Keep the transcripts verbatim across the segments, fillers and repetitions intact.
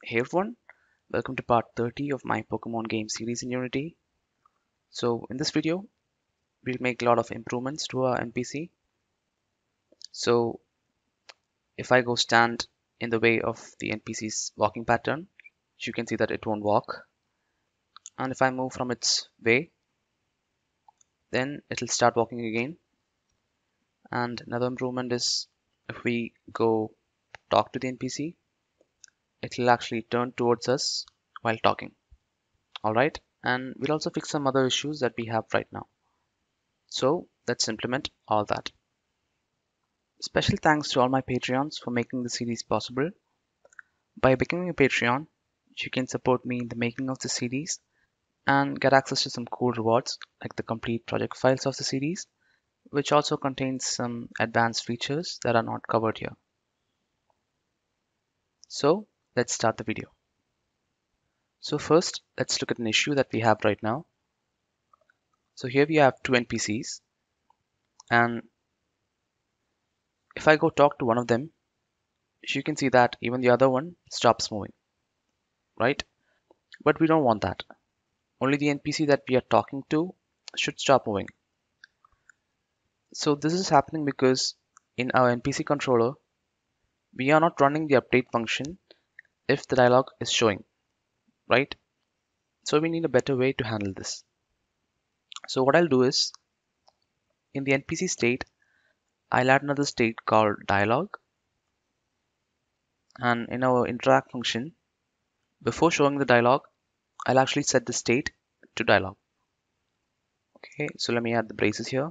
Hey everyone, welcome to part thirty of my Pokemon game series in Unity. So in this video, we'll make a lot of improvements to our N P C. So if I go stand in the way of the N P C's walking pattern, you can see that it won't walk. And if I move from its way, then it'll start walking again. And another improvement is if we go talk to the N P C, it'll actually turn towards us while talking. Alright, and we'll also fix some other issues that we have right now. So let's implement all that. Special thanks to all my Patreons for making the series possible. By becoming a Patreon, you can support me in the making of the series and get access to some cool rewards like the complete project files of the series, which also contains some advanced features that are not covered here. So let's start the video. So first, let's look at an issue that we have right now. So here we have two N P Cs, and if I go talk to one of them, you can see that even the other one stops moving, right? But we don't want that. Only the N P C that we are talking to should stop moving. So this is happening because in our N P C controller, we are not running the update function if the dialog is showing, right? So we need a better way to handle this. So what I'll do is, in the N P C state, I'll add another state called dialog. And in our interact function, before showing the dialog, I'll actually set the state to dialog. Okay, so let me add the braces here.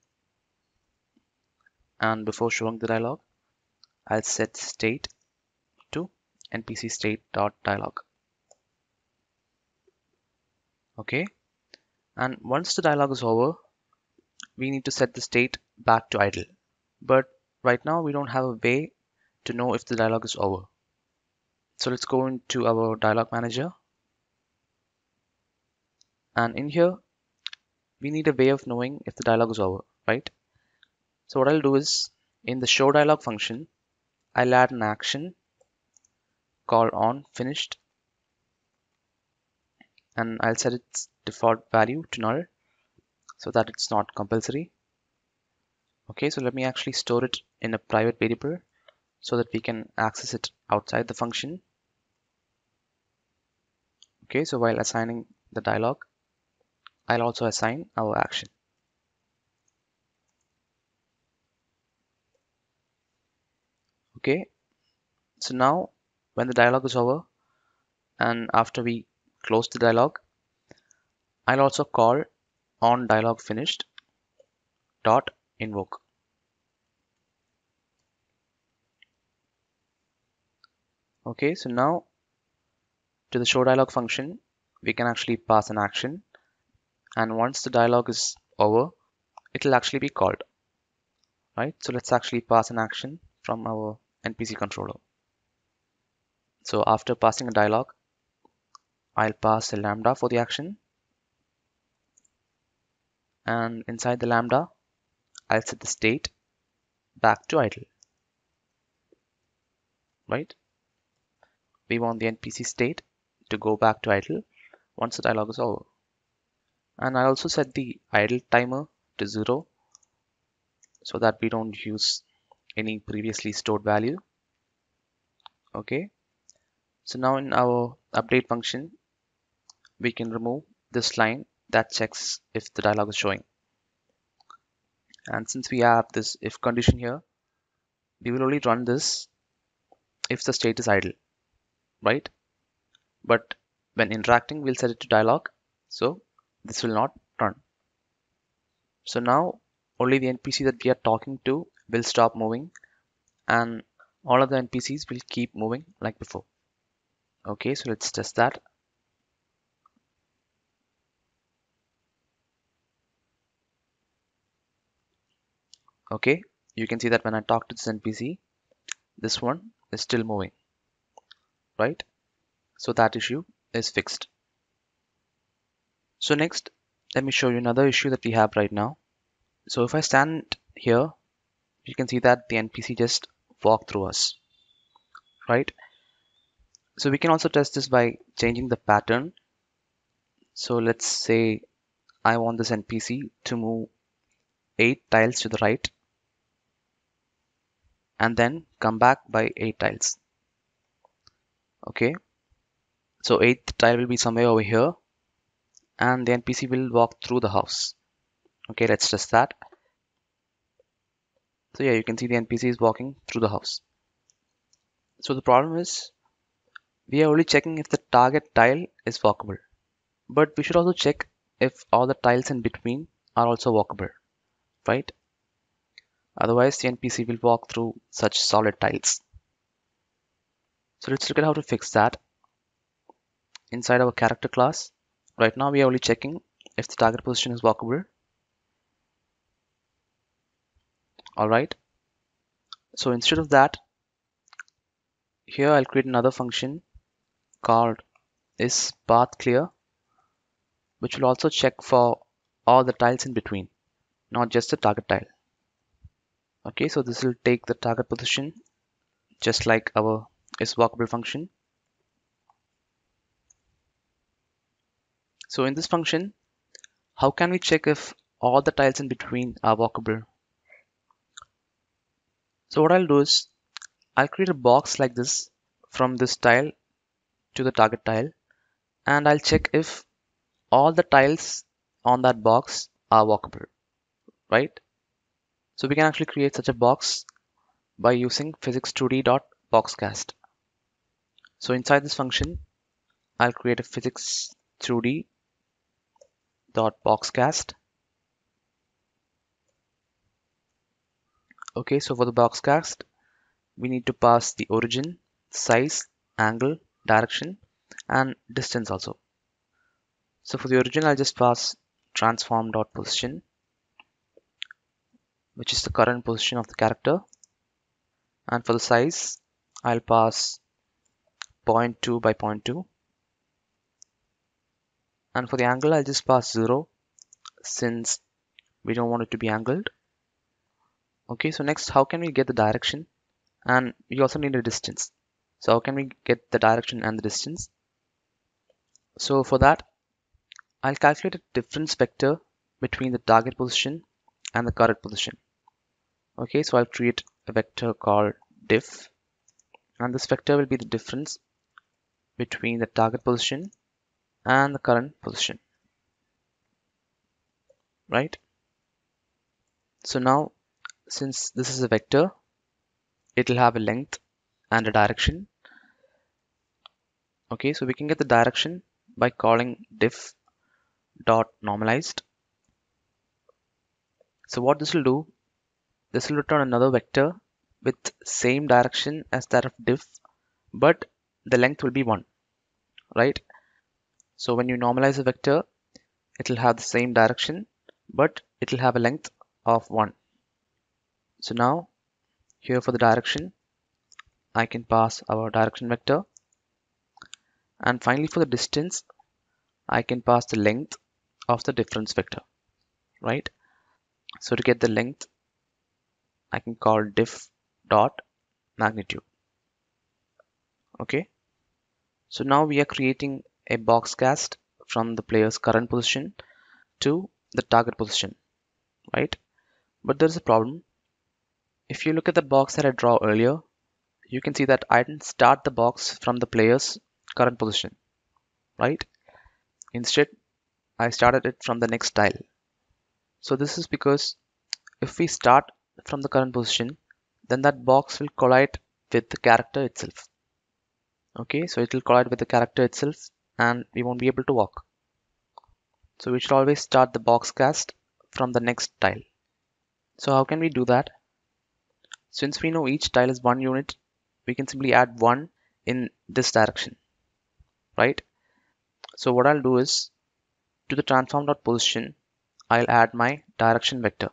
And before showing the dialog, I'll set state to N P C state.dialog. Okay, and once the dialog is over, we need to set the state back to idle. But right now we don't have a way to know if the dialog is over. So let's go into our dialog manager. And in here, we need a way of knowing if the dialog is over, right? So what I'll do is, in the show dialog function, I'll add an action called on finished, and I'll set its default value to null so that it's not compulsory. Okay, so let me actually store it in a private variable so that we can access it outside the function. Okay, so while assigning the dialog, I'll also assign our action. Okay, so now when the dialog is over and after we close the dialog, I'll also call on dialog finished dot invoke. Okay, so now to the show dialog function, we can actually pass an action, and once the dialog is over, it'll actually be called, right? So let's actually pass an action from our N P C controller. So after passing a dialog, I'll pass a lambda for the action, and inside the lambda, I'll set the state back to idle, right? We want the N P C state to go back to idle once the dialog is over. And I also set the idle timer to zero so that we don't use any previously stored value. Okay, so now in our update function, we can remove this line that checks if the dialog is showing. And since we have this if condition here, we will only run this if the state is idle, right? But when interacting, we'll set it to dialog, so this will not run. So now only the N P C that we are talking to will stop moving, and all of the N P Cs will keep moving like before. Okay, so let's test that. Okay, you can see that when I talk to this N P C, this one is still moving, right? So that issue is fixed. So next, let me show you another issue that we have right now. So if I stand here, you can see that the N P C just walked through us, right? So we can also test this by changing the pattern. So let's say I want this N P C to move eight tiles to the right and then come back by eight tiles. Okay, so eighth tile will be somewhere over here and the N P C will walk through the house. Okay, let's test that. So yeah, you can see the N P C is walking through the house. So the problem is we are only checking if the target tile is walkable, but we should also check if all the tiles in between are also walkable, right? Otherwise the N P C will walk through such solid tiles. So let's look at how to fix that inside our character class. Right now we are only checking if the target position is walkable. Alright, so instead of that, here I'll create another function called is path clear, which will also check for all the tiles in between, not just the target tile. Okay, so this will take the target position just like our is walkable function. So in this function, how can we check if all the tiles in between are walkable? So what I'll do is I'll create a box like this from this tile to the target tile, and I'll check if all the tiles on that box are walkable, right? So we can actually create such a box by using physics two d dot boxcast. So inside this function, I'll create a physics two d dot boxcast. Okay, so for the boxcast, we need to pass the origin, size, angle, direction, and distance also. So for the origin, I'll just pass transform dot position, which is the current position of the character. And for the size, I'll pass zero point two by zero point two. And for the angle, I'll just pass zero since we don't want it to be angled. Okay, so next, how can we get the direction? And we also need a distance. So how can we get the direction and the distance? So for that, I'll calculate a difference vector between the target position and the current position. Okay, so I'll create a vector called diff, and this vector will be the difference between the target position and the current position, right? So now, since this is a vector, it will have a length and a direction. Okay, so we can get the direction by calling diff dot normalized. So what this will do, this will return another vector with same direction as that of diff, but the length will be one, right? So when you normalize a vector, it will have the same direction, but it will have a length of one. So now here for the direction, I can pass our direction vector. And finally for the distance, I can pass the length of the difference vector, right? So to get the length, I can call diff dot magnitude. Okay. So now we are creating a box cast from the player's current position to the target position, right? But there's a problem. If you look at the box that I draw earlier, you can see that I didn't start the box from the player's current position, right? Instead, I started it from the next tile. So this is because if we start from the current position, then that box will collide with the character itself. Okay, so it will collide with the character itself and we won't be able to walk. So we should always start the box cast from the next tile. So how can we do that? Since we know each tile is one unit, we can simply add one in this direction, right? So what I'll do is to the transform.position, I'll add my direction vector.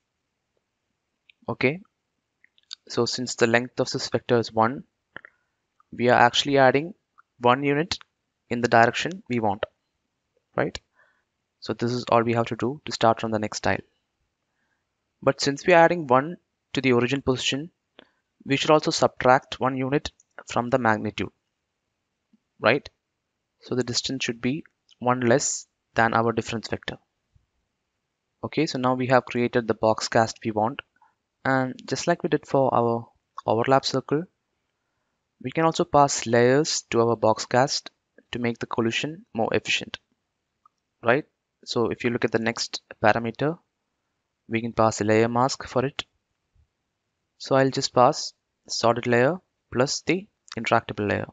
Okay, so since the length of this vector is one, we are actually adding one unit in the direction we want, right? So this is all we have to do to start from the next tile. But since we are adding one to the origin position, we should also subtract one unit from the magnitude. right? So the distance should be one less than our difference vector. Okay, so now we have created the box cast we want, and just like we did for our overlap circle, we can also pass layers to our box cast to make the collision more efficient, right? So if you look at the next parameter, we can pass a layer mask for it. So I'll just pass solid layer plus the interactable layer.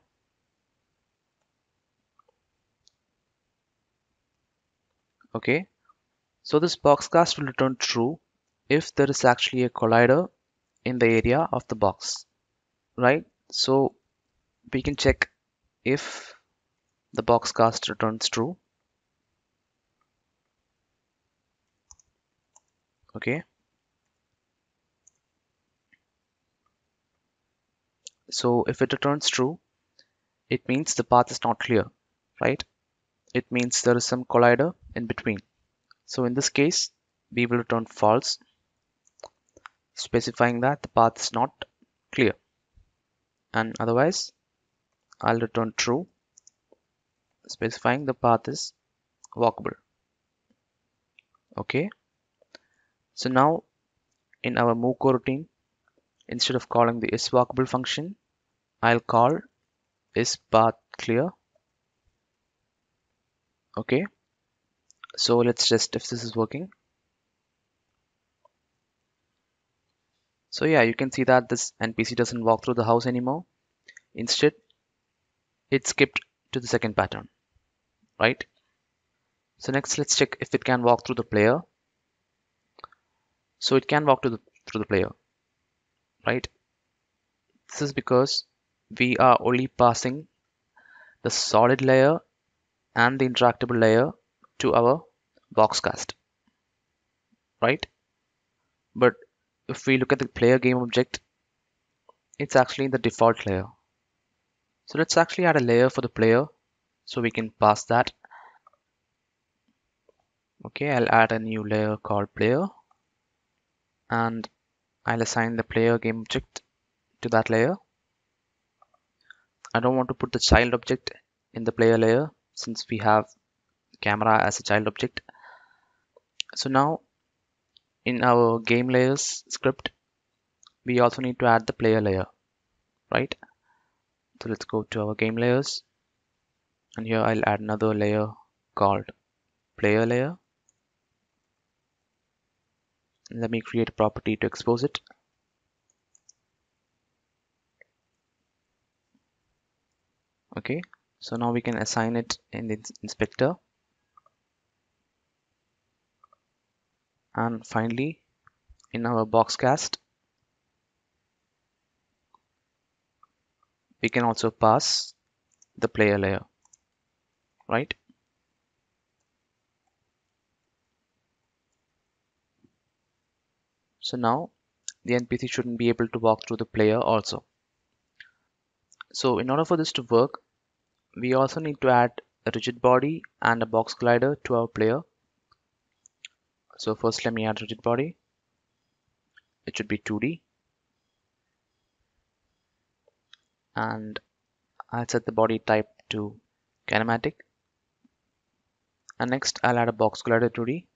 Okay, so this box cast will return true if there is actually a collider in the area of the box, right? So we can check if the box cast returns true. Okay, so if it returns true, it means the path is not clear, right? It means there is some collider in between. So in this case, we will return false, specifying that the path is not clear. And otherwise, I'll return true, specifying the path is walkable. Okay, so now in our move coroutine, instead of calling the isWalkable function, I'll call isPathClear. Okay, so let's test if this is working. So yeah, you can see that this N P C doesn't walk through the house anymore. Instead, it skipped to the second pattern, right? So next, let's check if it can walk through the player. So it can walk to the, through the player, right? This is because we are only passing the solid layer and the interactable layer to our box cast, right? But if we look at the player game object, it's actually the default layer. So let's actually add a layer for the player so we can pass that. Okay, I'll add a new layer called player, and I'll assign the player game object to that layer. I don't want to put the child object in the player layer since we have camera as a child object. So now in our game layers script, we also need to add the player layer, right? So let's go to our game layers, and here I'll add another layer called player layer. Let me create a property to expose it. Okay, so now we can assign it in the inspector. And finally, in our box cast, we can also pass the player layer, right? So now the N P C shouldn't be able to walk through the player also. So in order for this to work, we also need to add a rigid body and a box glider to our player. So first let me add rigid body. It should be two D. And I'll set the body type to kinematic. And next I'll add a box glider two D.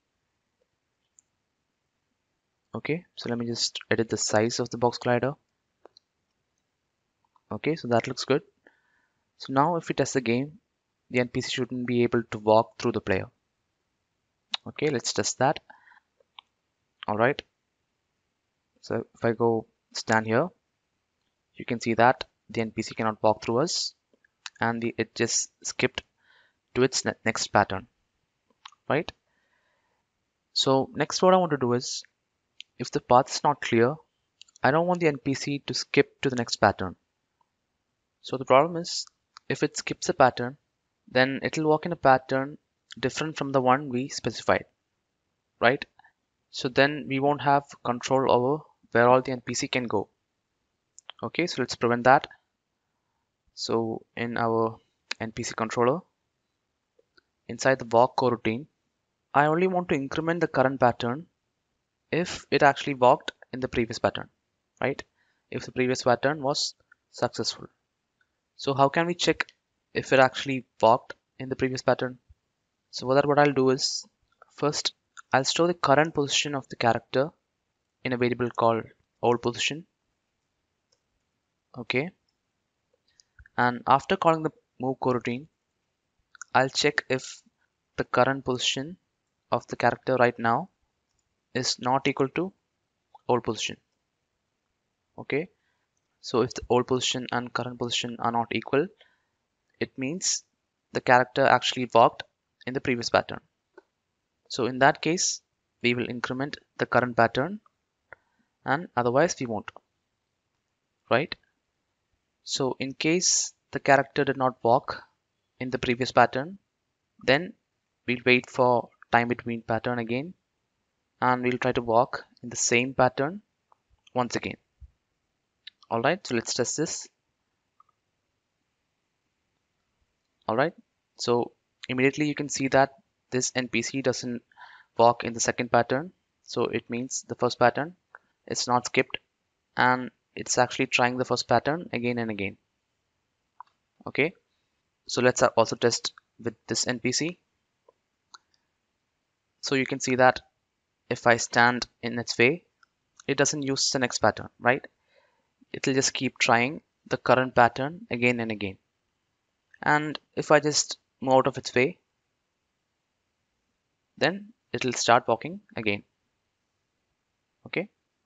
Okay, so let me just edit the size of the box glider. Okay, so that looks good. So now if we test the game, the N P C shouldn't be able to walk through the player. Okay, let's test that. All right. So if I go stand here, you can see that the N P C cannot walk through us, and the, it just skipped to its ne next pattern, right? So next what I want to do is, if the path is not clear, I don't want the N P C to skip to the next pattern. So the problem is, if it skips a pattern, then it will walk in a pattern different from the one we specified, right? So then we won't have control over where all the N P C can go. Okay, so let's prevent that. So in our N P C controller, inside the walk coroutine, I only want to increment the current pattern if it actually walked in the previous pattern, right? If the previous pattern was successful. So how can we check if it actually walked in the previous pattern. So for that, what I'll do is, first I'll store the current position of the character in a variable called old position. Okay, and after calling the move coroutine, I'll check if the current position of the character right now is not equal to old position. Okay, so if the old position and current position are not equal, it means the character actually walked in the previous pattern. So in that case, we will increment the current pattern, and otherwise we won't, right? So in case the character did not walk in the previous pattern, then we'll wait for time between pattern again, and we'll try to walk in the same pattern once again. Alright, so let's test this. Alright, so immediately you can see that this N P C doesn't walk in the second pattern. So it means the first pattern is not skipped, and it's actually trying the first pattern again and again. Okay, so let's also test with this N P C. So you can see that if I stand in its way, it doesn't use the next pattern, right? It'll just keep trying the current pattern again and again. And if I just move out of its way, then it'll start walking again. Okay,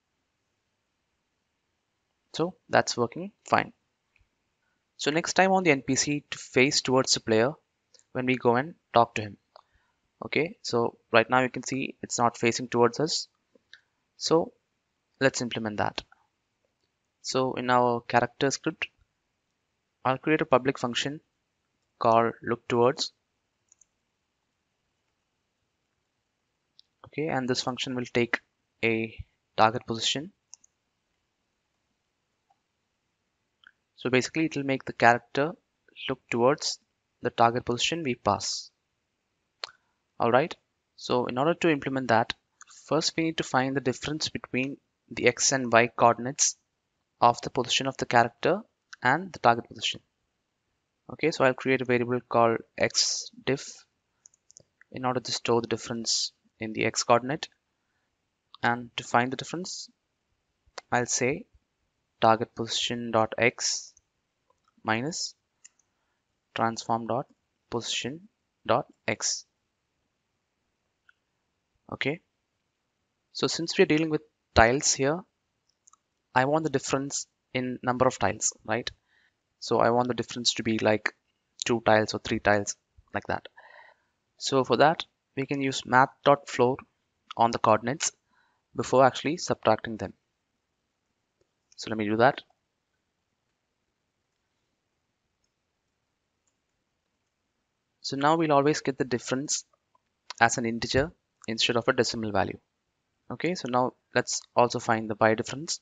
so that's working fine. So next time on the N P C to face towards the player when we go and talk to him. Okay, so right now you can see it's not facing towards us. So let's implement that. So in our character script, I'll create a public function called look towards. Okay, and this function will take a target position. So basically it will make the character look towards the target position we pass. Alright, so in order to implement that, first we need to find the difference between the x and y coordinates of the position of the character and the target position. Okay, so I'll create a variable called xdiff in order to store the difference in the x coordinate. And to find the difference, I'll say target position dot x minus transform dot position dot x. Okay, so since we're dealing with tiles here, I want the difference in number of tiles, right? So I want the difference to be like two tiles or three tiles, like that. So for that, we can use math.floor on the coordinates before actually subtracting them. So let me do that. So now we'll always get the difference as an integer instead of a decimal value. Okay, so now let's also find the y difference.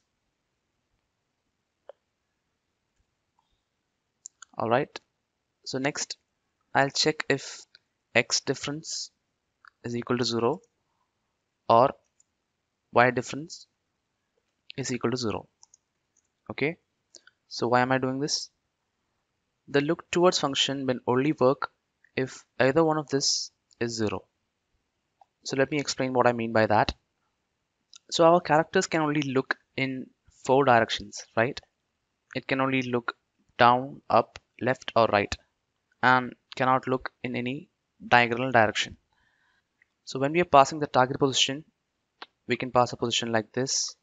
All right, so next I'll check if x difference is equal to zero or y difference is equal to zero. Okay, so why am I doing this? The look towards function will only work if either one of this is zero. So let me explain what I mean by that. So our characters can only look in four directions, right? It can only look down, up, left, or right, and cannot look in any diagonal direction. So when we are passing the target position, we can pass a position like this,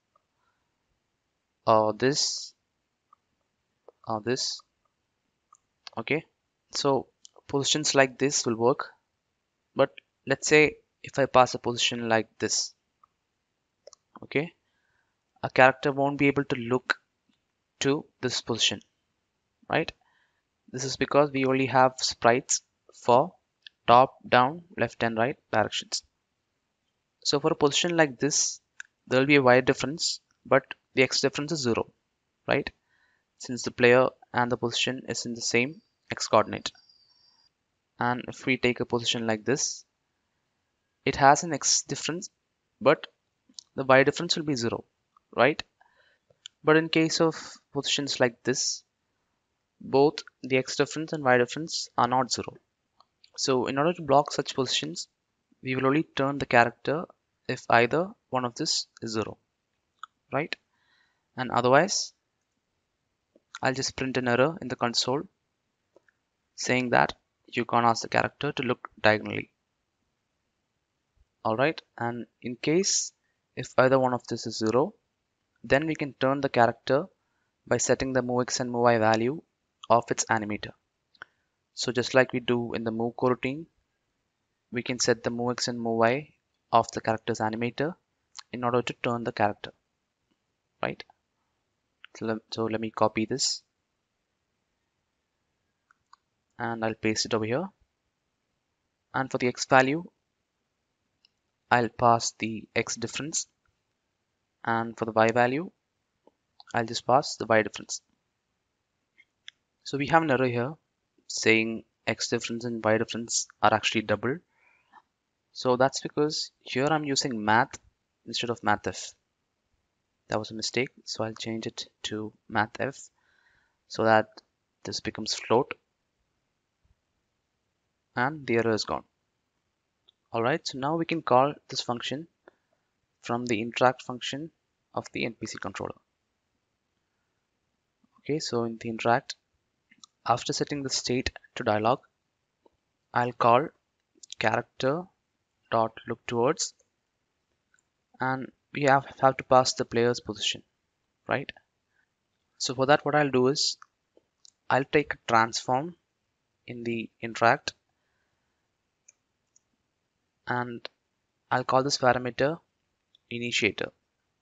or this, or this. Okay, so positions like this will work. But let's say if I pass a position like this, okay, a character won't be able to look to this position, right? This is because we only have sprites for top, down, left and right directions. So for a position like this, there will be a y difference, but the x difference is zero, right? Since the player and the position is in the same x coordinate. And if we take a position like this, it has an x difference, but the y difference will be zero, right? But in case of positions like this, both the X difference and Y difference are not zero. So in order to block such positions, we will only turn the character if either one of this is zero, right? And otherwise, I'll just print an error in the console saying that you can't ask the character to look diagonally. Alright, and in case if either one of this is zero, then we can turn the character by setting the movex and movi value of its animator. So just like we do in the move coroutine, we can set the movex and movi of the character's animator in order to turn the character, right? So let, so let me copy this and I'll paste it over here. And for the X value, I'll pass the X difference, and for the Y value, I'll just pass the Y difference. So we have an error here saying X difference and Y difference are actually double. So that's because here I'm using math instead of mathf. That was a mistake, so I'll change it to mathf so that this becomes float and the error is gone. Alright, so now we can call this function from the interact function of the N P C controller. Okay, so in the interact, after setting the state to dialog, I'll call character dot look towards, and we have, have to pass the player's position, right? So for that, what I'll do is I'll take a transform in the interact and I'll call this parameter initiator.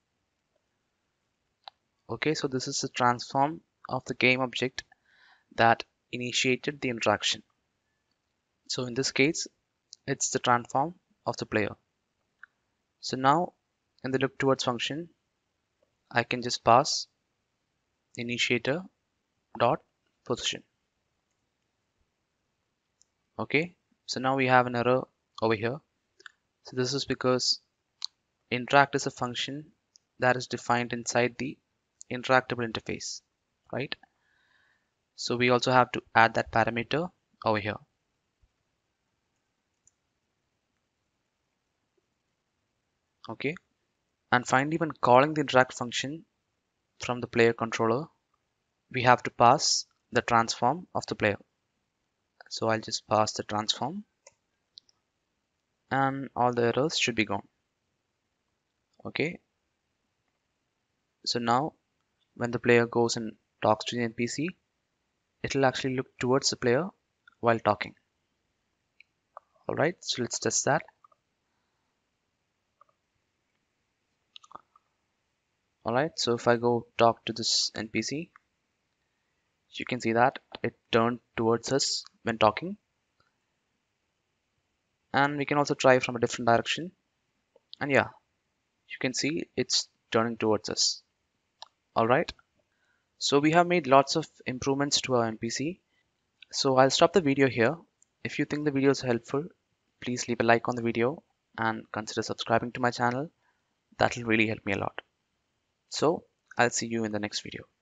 Okay, so this is the transform of the game object that initiated the interaction. So in this case, it's the transform of the player. So now in the look towards function, I can just pass initiator dot position. Okay, so now we have an error over here. So this is because interact is a function that is defined inside the interactable interface, right? So we also have to add that parameter over here. Okay, and finally, when calling the interact function from the player controller, we have to pass the transform of the player. So I'll just pass the transform and all the errors should be gone. Okay, so now when the player goes and talks to the N P C, it'll actually look towards the player while talking. Alright, so let's test that. Alright, so if I go talk to this N P C, you can see that it turned towards us when talking. And we can also try from a different direction. And yeah, you can see it's turning towards us. Alright, so we have made lots of improvements to our N P C. So I'll stop the video here. If you think the video is helpful, please leave a like on the video and consider subscribing to my channel. That'll really help me a lot. So I'll see you in the next video.